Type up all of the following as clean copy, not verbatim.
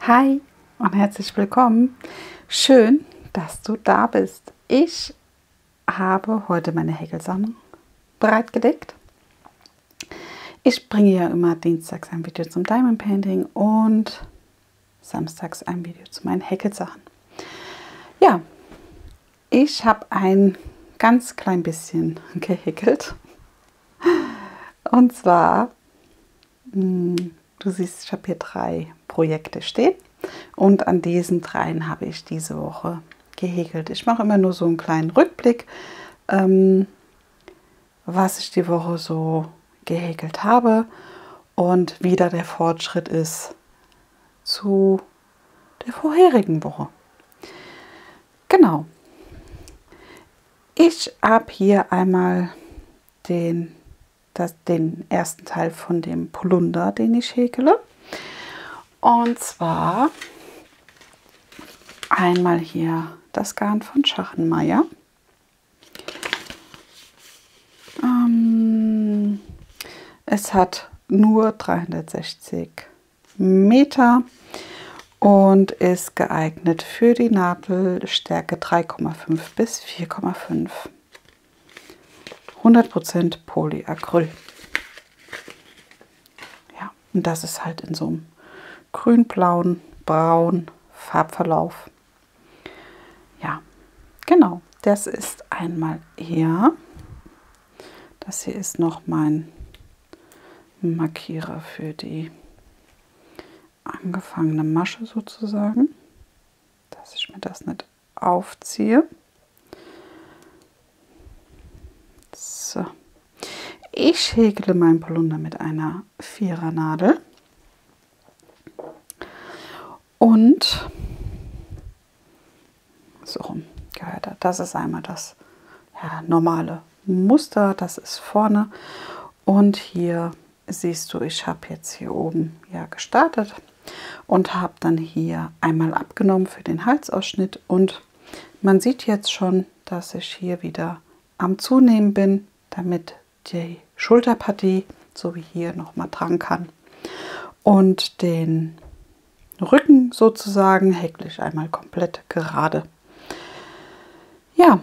Hi und herzlich willkommen. Schön, dass du da bist. Ich habe heute meine Häkelsachen bereitgelegt. Ich bringe ja immer dienstags ein Video zum Diamond Painting und samstags ein Video zu meinen Häkelsachen. Ja, ich habe ein ganz klein bisschen gehäkelt. Und zwar, du siehst, ich habe hier 3 Projekte stehen und an diesen 3 habe ich diese Woche gehäkelt. Ich mache immer nur so einen kleinen Rückblick, was ich die Woche so gehäkelt habe und wie da der Fortschritt ist zu der vorherigen Woche. Genau. Ich habe hier einmal den ersten Teil von dem Polunder, den ich häkele. Und zwar einmal hier das Garn von Schachenmeier. Es hat nur 360 Meter und ist geeignet für die Nadelstärke 3,5 bis 4,5. 100% Polyacryl. Ja, und das ist halt in so einem grün-blauen, braun Farbverlauf. Ja, genau. Das ist einmal er. Das hier ist noch mein Markierer für die angefangene Masche sozusagen, dass ich mir das nicht aufziehe. So. Ich häkele meinen Polunder mit einer 4er Nadel und so rum gehört er. Das ist einmal das normale Muster, das ist vorne und hier siehst du, ich habe jetzt hier oben gestartet und habe dann hier einmal abgenommen für den Halsausschnitt und man sieht jetzt schon, dass ich hier wieder am Zunehmen bin, damit die Schulterpartie so wie hier noch mal dran kann und den Rücken sozusagen häkle ich einmal komplett gerade. Ja,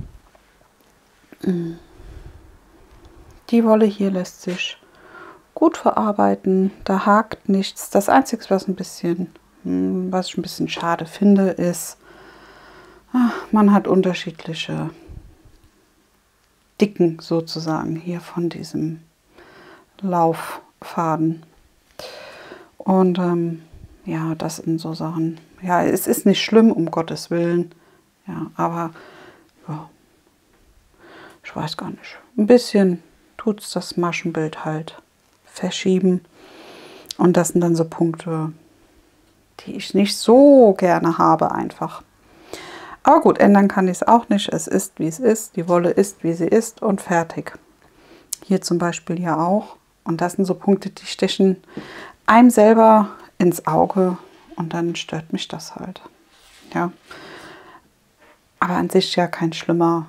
die Wolle hier lässt sich gut verarbeiten, da hakt nichts. Das Einzige, was ich ein bisschen schade finde, ist, man hat unterschiedliche Dicken sozusagen hier von diesem Lauffaden. Und ja, das sind so Sachen. Ja, es ist nicht schlimm, um Gottes Willen. Ja, aber ja, ich weiß gar nicht. Ein bisschen tut es das Maschenbild halt verschieben. Und das sind dann so Punkte, die ich nicht so gerne habe einfach. Aber gut, ändern kann ich es auch nicht. Es ist, wie es ist. Die Wolle ist, wie sie ist und fertig. Hier zum Beispiel ja auch. Und das sind so Punkte, die stechen einem selber ins Auge und dann stört mich das halt. Ja. Aber an sich ja kein schlimmer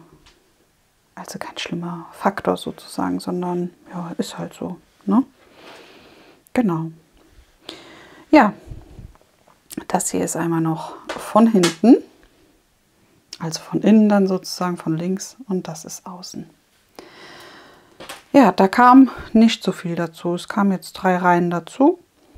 Faktor sozusagen, sondern ja, ist halt so. Ne? Genau. Ja, das hier ist einmal noch von hinten. Also von innen dann sozusagen, von links und das ist außen. Ja, da kam nicht so viel dazu. Es kamen jetzt 3 Reihen dazu.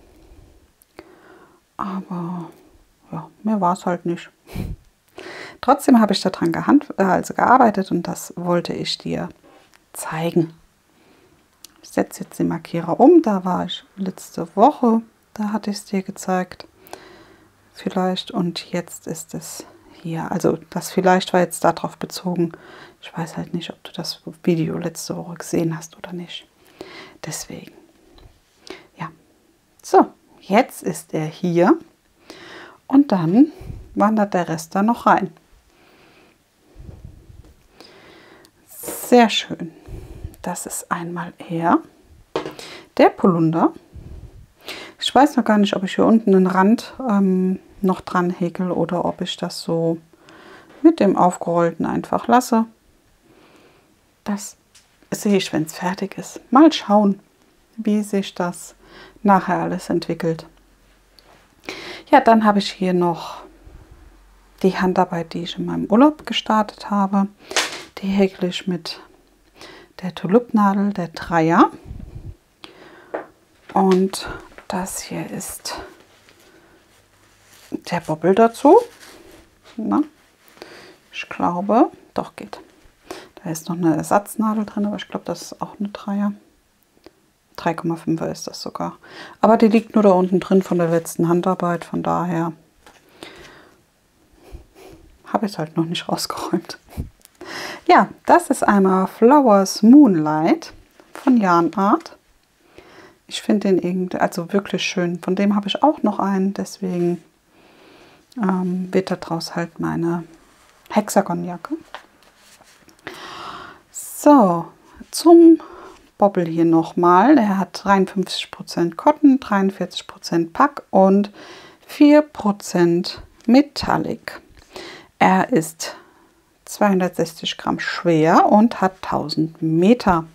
Aber ja, mehr war es halt nicht. Trotzdem habe ich daran gearbeitet und das wollte ich dir zeigen. Ich setze jetzt den Markierer um. Da war ich letzte Woche. Da hatte ich es dir gezeigt. Vielleicht. Und jetzt ist es hier. Also das vielleicht war jetzt darauf bezogen. Ich weiß halt nicht, ob du das Video letzte Woche gesehen hast oder nicht. Deswegen. Ja. So, jetzt ist er hier. Und dann wandert der Rest da noch rein. Sehr schön. Das ist einmal er. Der Polunder. Ich weiß noch gar nicht, ob ich hier unten einen Rand noch dran häkel oder ob ich das so mit dem Aufgerollten einfach lasse. Das sehe ich, wenn es fertig ist. Mal schauen, wie sich das nachher alles entwickelt. Ja, dann habe ich hier noch die Handarbeit, die ich in meinem Urlaub gestartet habe. Die häkle ich mit der Tulipnadel, der Dreier. Und das hier ist der Bobbel dazu. Na, ich glaube, doch geht. Da ist noch eine Ersatznadel drin, aber ich glaube, das ist auch eine Dreier. 3,5er ist das sogar. Aber die liegt nur da unten drin von der letzten Handarbeit. Von daher habe ich es halt noch nicht rausgeräumt. Ja, das ist einmal Flowers Moonlight von Yarn Art. Ich finde den irgendwie, also wirklich schön. Von dem habe ich auch noch einen, deswegen wird daraus halt meine Hexagonjacke. So, zum Bobbel hier nochmal. Der hat 53% Cotton, 43% Pack und 4% Metallic. Er ist 260 Gramm schwer und hat 1000 Meter.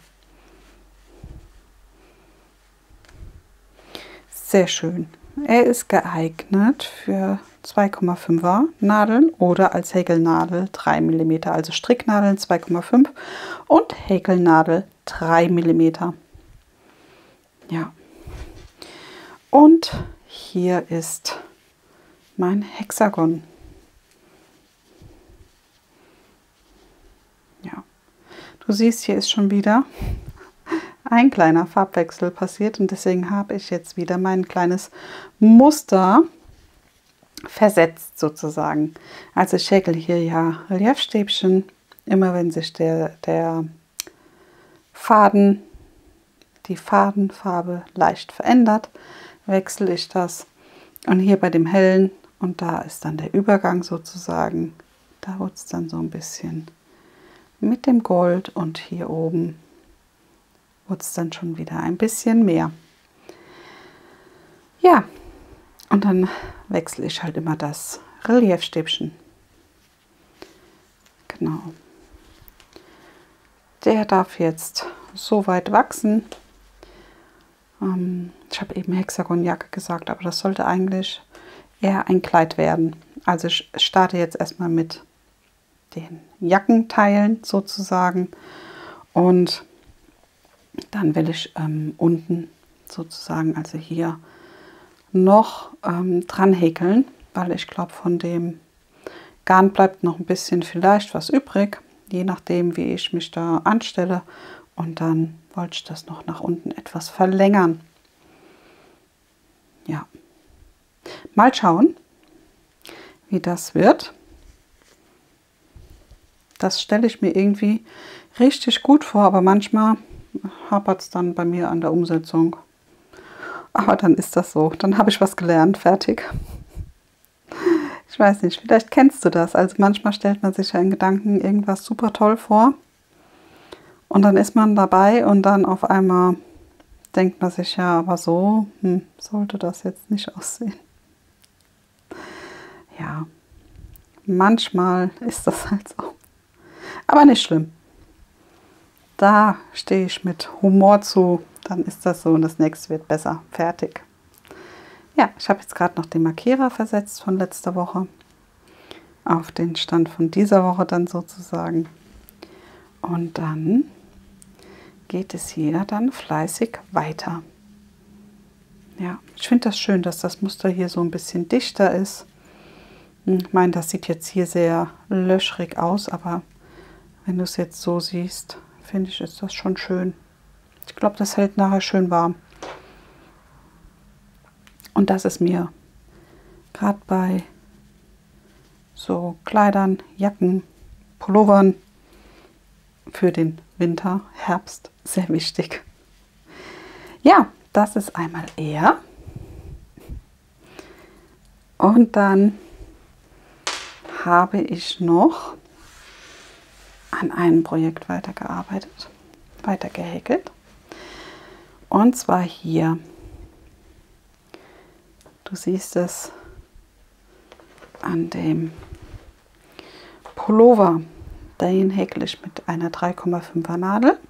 Sehr schön. Er ist geeignet für 2,5er Nadeln oder als Häkelnadel 3 mm, also Stricknadeln 2,5 und Häkelnadel 3 mm. Ja. Und hier ist mein Hexagon. Ja. Du siehst, hier ist schon wieder ein kleiner Farbwechsel passiert und deswegen habe ich jetzt wieder mein kleines Muster versetzt sozusagen. Also ich häkel hier ja Reliefstäbchen. Immer wenn sich die Fadenfarbe leicht verändert, wechsle ich das. Und hier bei dem hellen, und da ist dann der Übergang sozusagen, da wird es dann so ein bisschen mit dem Gold und hier oben wird es dann schon wieder ein bisschen mehr. Ja, und dann wechsle ich halt immer das Reliefstäbchen. Genau. Der darf jetzt so weit wachsen. Ich habe eben Hexagonjacke gesagt, aber das sollte eigentlich eher ein Kleid werden. Also ich starte jetzt erstmal mit den Jackenteilen sozusagen und dann will ich unten sozusagen, also hier noch dran häkeln, weil ich glaube, von dem Garn bleibt noch ein bisschen vielleicht was übrig, je nachdem, wie ich mich da anstelle. Und dann wollte ich das noch nach unten etwas verlängern. Ja, mal schauen, wie das wird. Das stelle ich mir irgendwie richtig gut vor, aber manchmal hapert es dann bei mir an der Umsetzung. Aber dann ist das so. Dann habe ich was gelernt. Fertig. Ich weiß nicht, vielleicht kennst du das. Also manchmal stellt man sich ja in Gedanken irgendwas super toll vor. Und dann ist man dabei und dann auf einmal denkt man sich, ja, aber so sollte das jetzt nicht aussehen. Ja, manchmal ist das halt so. Aber nicht schlimm. Da stehe ich mit Humor zu. Dann ist das so und das nächste wird besser. Fertig. Ja, ich habe jetzt gerade noch den Markierer versetzt von letzter Woche auf den Stand von dieser Woche dann sozusagen. Und dann geht es hier dann fleißig weiter. Ja, ich finde das schön, dass das Muster hier so ein bisschen dichter ist. Ich meine, das sieht jetzt hier sehr löchrig aus, aber wenn du es jetzt so siehst, finde ich, ist das schon schön. Ich glaube, das hält nachher schön warm. Und das ist mir gerade bei so Kleidern, Jacken, Pullovern für den Winter, Herbst sehr wichtig. Ja, das ist einmal er. Und dann habe ich noch an einem Projekt weitergearbeitet, weitergehäkelt. Und zwar hier. Du siehst es an dem Pullover. Den häkle ich mit einer 3,5er Nadel.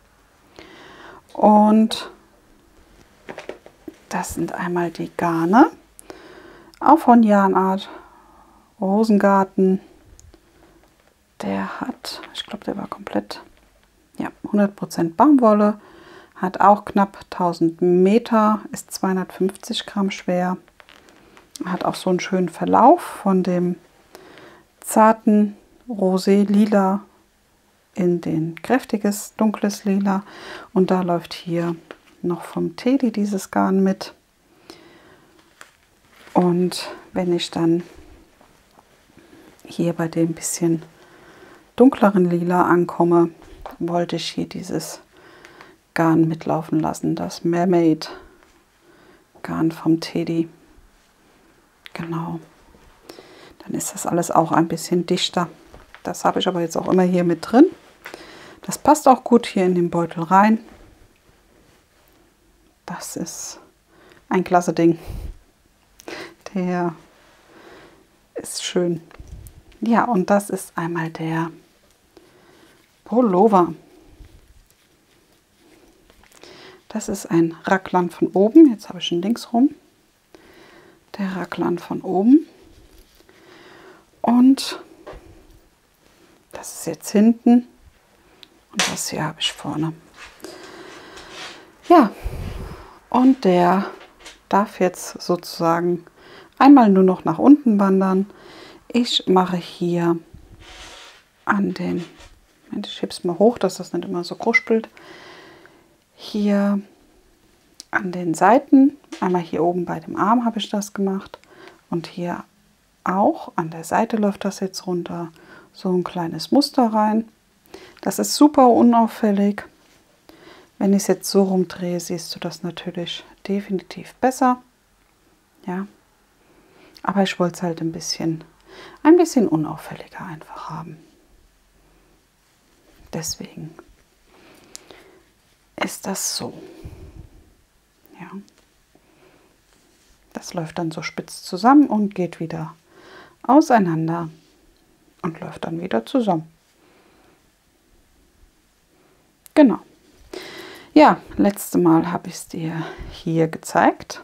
Und das sind einmal die Garne. Auch von Yarnart Rosengarten. Der hat, ich glaube, der war komplett, ja, 100% Baumwolle. Hat auch knapp 1000 Meter, ist 250 Gramm schwer. Hat auch so einen schönen Verlauf von dem zarten Rosé-Lila in den kräftiges, dunkles Lila. Und da läuft hier noch vom Teddy dieses Garn mit. Und wenn ich dann hier bei dem bisschen dunkleren Lila ankomme, wollte ich hier dieses Garn mitlaufen lassen, das Mermaid Garn vom Teddy. Genau. Dann ist das alles auch ein bisschen dichter. Das habe ich aber jetzt auch immer hier mit drin. Das passt auch gut hier in den Beutel rein. Das ist ein klasse Ding. Der ist schön. Ja, und das ist einmal der Pullover. Das ist ein Raglan von oben. Jetzt habe ich ihn links rum. Der Raglan von oben. Und das ist jetzt hinten. Und das hier habe ich vorne. Ja, und der darf jetzt sozusagen einmal nur noch nach unten wandern. Ich mache hier an den, ich hebe es mal hoch, dass das nicht immer so kruspelt. Hier an den Seiten, einmal hier oben bei dem Arm habe ich das gemacht und hier auch an der Seite läuft das jetzt runter, so ein kleines Muster rein. Das ist super unauffällig. Wenn ich es jetzt so rumdrehe, siehst du das natürlich definitiv besser. Ja, aber ich wollte es halt ein bisschen unauffälliger einfach haben. Deswegen ist das so. Ja. Das läuft dann so spitz zusammen und geht wieder auseinander und läuft dann wieder zusammen. Genau. Ja, letztes Mal habe ich es dir hier gezeigt.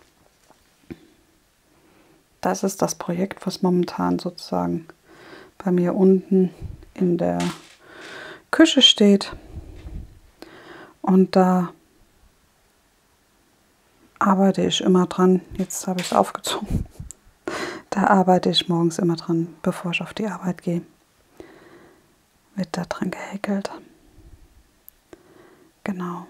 Das ist das Projekt, was momentan sozusagen bei mir unten in der Küche steht. Und da arbeite ich immer dran. Jetzt habe ich es aufgezogen. Da arbeite ich morgens immer dran, bevor ich auf die Arbeit gehe. Wird da dran gehäkelt. Genau.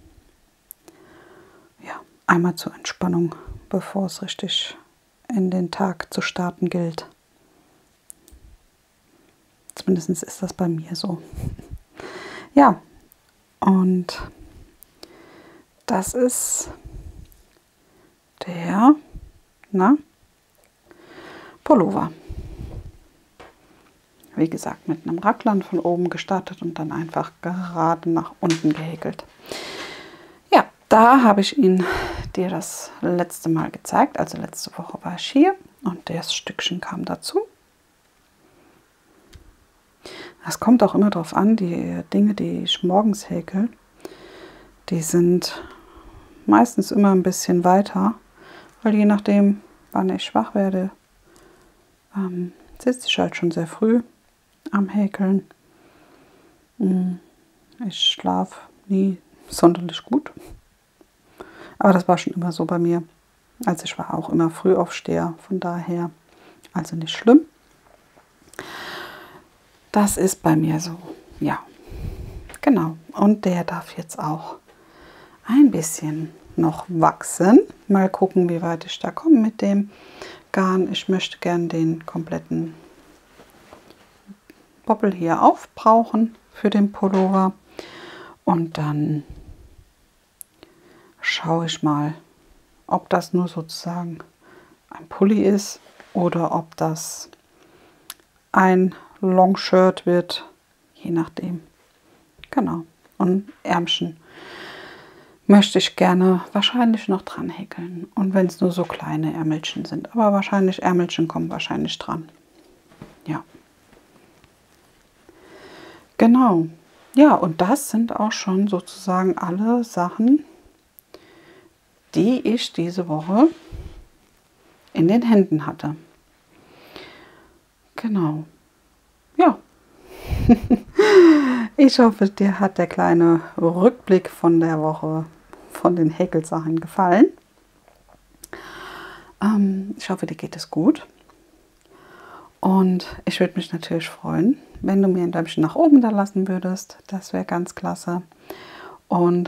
Ja, einmal zur Entspannung, bevor es richtig in den Tag zu starten gilt. Zumindest ist das bei mir so. Ja, und das ist der Pullover. Wie gesagt, mit einem Raglan von oben gestartet und dann einfach gerade nach unten gehäkelt. Ja, da habe ich dir das letzte Mal gezeigt. Also letzte Woche war ich hier und das Stückchen kam dazu. Das kommt auch immer darauf an, die Dinge, die ich morgens häkel, die sind meistens immer ein bisschen weiter, weil je nachdem, wann ich wach werde, sitze ich halt schon sehr früh am Häkeln. Ich schlafe nie sonderlich gut, aber das war schon immer so bei mir. Also ich war auch immer Frühaufsteher, von daher also nicht schlimm. Das ist bei mir so, ja, genau. Und der darf jetzt auch ein bisschen noch wachsen. Mal gucken, wie weit ich da komme mit dem Garn. Ich möchte gern den kompletten Bobbel hier aufbrauchen für den Pullover. Und dann schaue ich mal, ob das nur sozusagen ein Pulli ist oder ob das ein Longshirt wird, je nachdem. Genau. Und Ärmchen möchte ich gerne wahrscheinlich noch dran häkeln. Und wenn es nur so kleine Ärmelchen sind. Aber wahrscheinlich Ärmelchen kommen wahrscheinlich dran. Ja. Genau. Ja, und das sind auch schon sozusagen alle Sachen, die ich diese Woche in den Händen hatte. Genau. Ja. Ich hoffe, dir hat der kleine Rückblick von der Woche von den Häkelsachen gefallen. Ich hoffe, dir geht es gut. Und ich würde mich natürlich freuen, wenn du mir ein Däumchen nach oben da lassen würdest. Das wäre ganz klasse. Und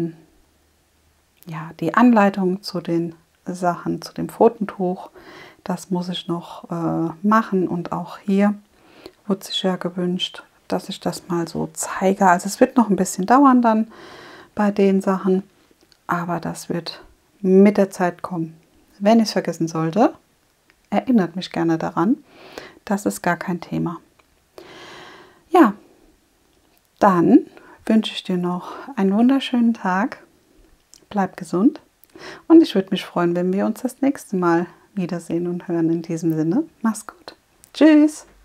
ja, die Anleitung zu den Sachen, zu dem Pfotentuch, das muss ich noch machen. Und auch hier wurde sich ja gewünscht, dass ich das mal so zeige. Also es wird noch ein bisschen dauern dann bei den Sachen, aber das wird mit der Zeit kommen. Wenn ich es vergessen sollte, erinnert mich gerne daran. Das ist gar kein Thema. Ja, dann wünsche ich dir noch einen wunderschönen Tag. Bleib gesund und ich würde mich freuen, wenn wir uns das nächste Mal wiedersehen und hören. In diesem Sinne, mach's gut. Tschüss.